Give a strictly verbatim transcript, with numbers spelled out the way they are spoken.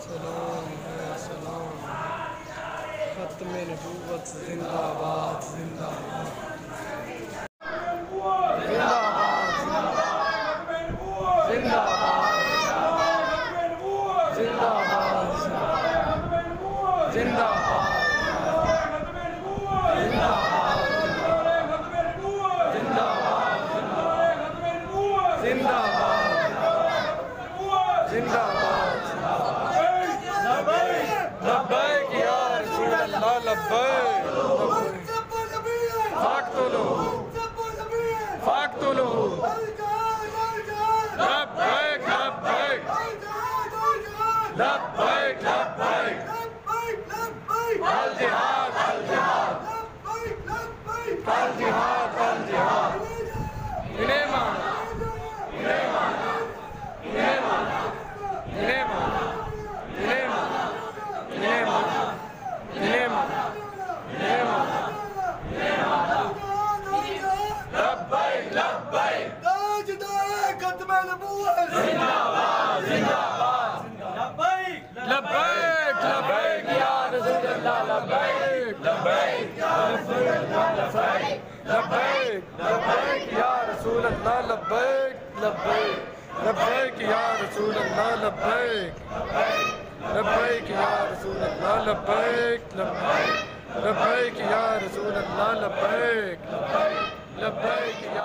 सलाम है सलाम, खत्म नबूवत जिंदाबाद जिंदाबाद जिंदाबाद जिंदाबाद जिंदाबाद लब्बैक या रसूल अल्लाह लब्बैक फाक तो लो फाक तो लो लब्बैक लब्बैक लब्बैक लब्बैक अल जिहाद अल जिहाद अल जिहाद अल जिहाद इन्हें मानो इन्हें मानो इन्हें मानो इन्हें मानो इन्हें मानो इन्हें मानो इन्हें मानो इन्हें मानो इन्हें मानो लब्बैक लब्बैक ताजदार खत्म नबूवत जिंदाबाद जिंदाबाद लब्बैक लब्बैक लब्बैक या रसूल अल्लाह लब्बैक लब्बैक या रसूल अल्लाह लब्बैक लब्बैक लब्बैक या रसूल अल्लाह लब्बैक लब्बैक लब्बैक या रसूल अल्लाह लब्बैक लब्बैक या रसूल अल्लाह लब्बैक लब्बैक लब्बैक या रसूल अल्लाह लब्बैक लब्बैक या